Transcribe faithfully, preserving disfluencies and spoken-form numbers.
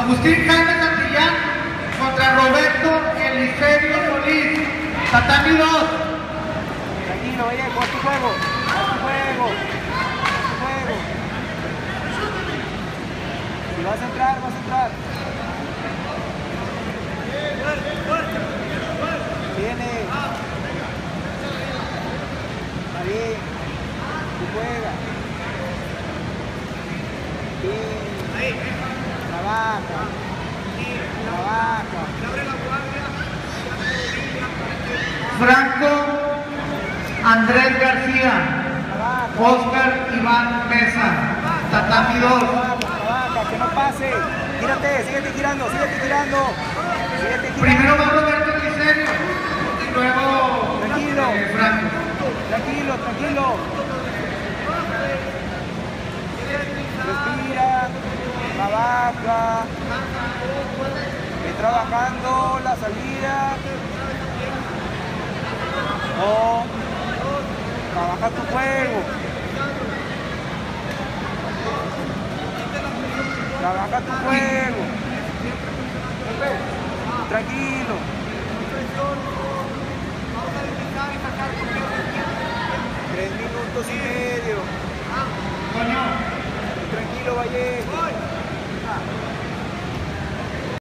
Agustín Jaime Santillán contra Roberto Eliserio Solís. Tatami dos. Tranquilo, Vallejo, haz tu juego. Haz tu juego. Haz tu juego. Si vas a entrar, vas a entrar. Viene. Está bien. Tú juegas. Bien. Trabaja. Trabaja. Franco Andrés García. Oscar Iván Mesa. Tatami dos. Trabaja, trabaja, que no pase. Gírate, síguete girando, síguete girando. Síguete girando. Primero va Roberto Eliserio y luego Tranquilo. eh, Franco. Tranquilo, tranquilo. Respira, trabaja. Ve trabajando la salida. No. Trabaja tu juego. Trabaja tu juego. Tranquilo. Tres minutos y medio. Coño. Tranquilo, Vallejo.